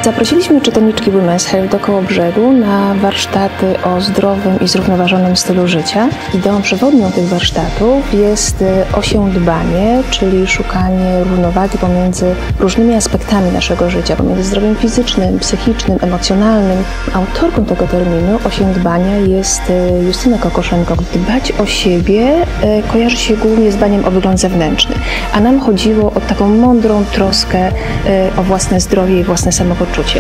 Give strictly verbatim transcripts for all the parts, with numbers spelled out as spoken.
Zaprosiliśmy czytelniczki Women's Health do Kołobrzegu na warsztaty o zdrowym i zrównoważonym stylu życia. Ideą przewodnią tych warsztatów jest osiądbanie, czyli szukanie równowagi pomiędzy różnymi aspektami naszego życia, pomiędzy zdrowiem fizycznym, psychicznym, emocjonalnym. Autorką tego terminu osiądbania jest Justyna Kokoszenko. Dbać o siebie kojarzy się głównie z dbaniem o wygląd zewnętrzny, a nam chodziło o taką mądrą troskę o własne zdrowie i własne samopoczucie.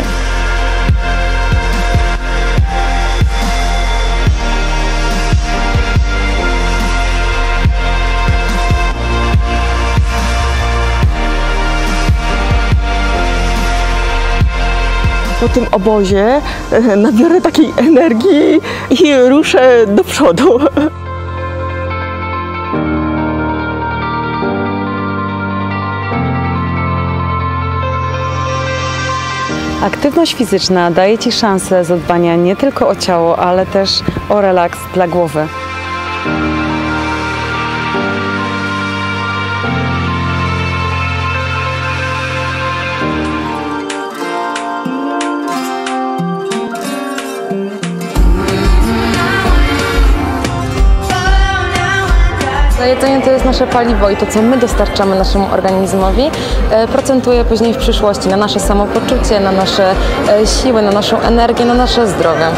Po tym obozie nabiorę takiej energii i ruszę do przodu. Aktywność fizyczna daje Ci szansę zadbania nie tylko o ciało, ale też o relaks dla głowy. Jedzenie to jest nasze paliwo i to, co my dostarczamy naszemu organizmowi, procentuje później w przyszłości na nasze samopoczucie, na nasze siły, na naszą energię, na nasze zdrowie.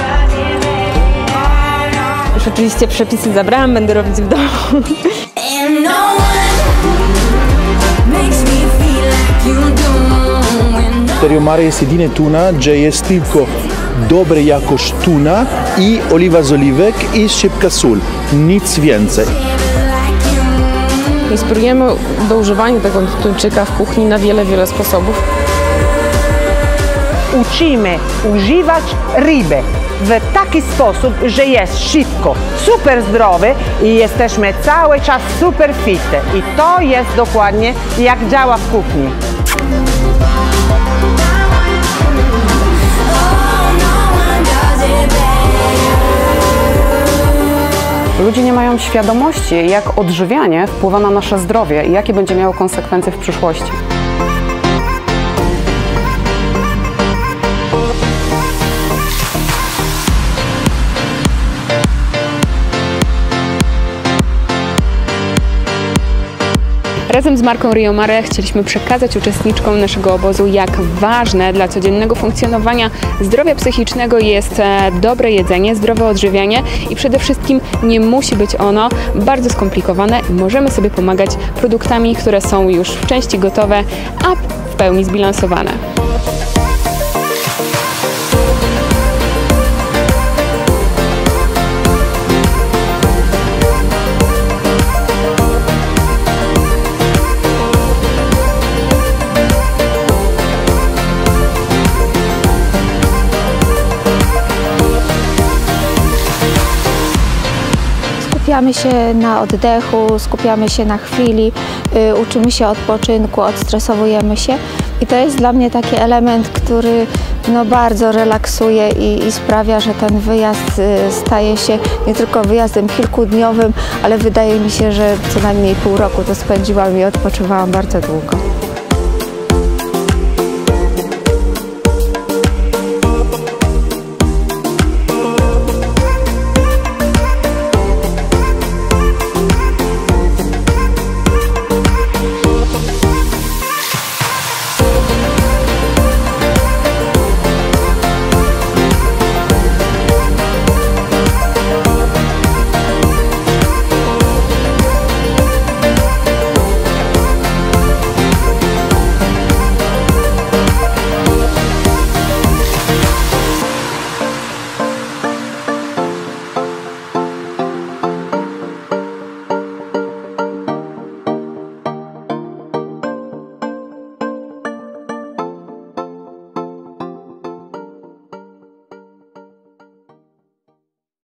Już oczywiście przepisy zabrałam, będę robić w domu. Rio Mare jest jedyny tuna, gdzie jest tylko dobra jakość tuna i oliwa z oliwek i szybka sól. Nic więcej. Inspirujemy do używania tego tuńczyka w kuchni na wiele, wiele sposobów. Uczymy używać ryby w taki sposób, że jest szybko, super zdrowy i jesteśmy cały czas super fit. I to jest dokładnie jak działa w kuchni. Ludzie nie mają świadomości, jak odżywianie wpływa na nasze zdrowie i jakie będzie miało konsekwencje w przyszłości. Razem z marką Rio Mare chcieliśmy przekazać uczestniczkom naszego obozu, jak ważne dla codziennego funkcjonowania zdrowia psychicznego jest dobre jedzenie, zdrowe odżywianie i przede wszystkim nie musi być ono bardzo skomplikowane. Możemy sobie pomagać produktami, które są już w części gotowe, a w pełni zbilansowane. Skupiamy się na oddechu, skupiamy się na chwili, y, uczymy się odpoczynku, odstresowujemy się i to jest dla mnie taki element, który no, bardzo relaksuje i, i sprawia, że ten wyjazd y, staje się nie tylko wyjazdem kilkudniowym, ale wydaje mi się, że co najmniej pół roku to spędziłam i odpoczywałam bardzo długo.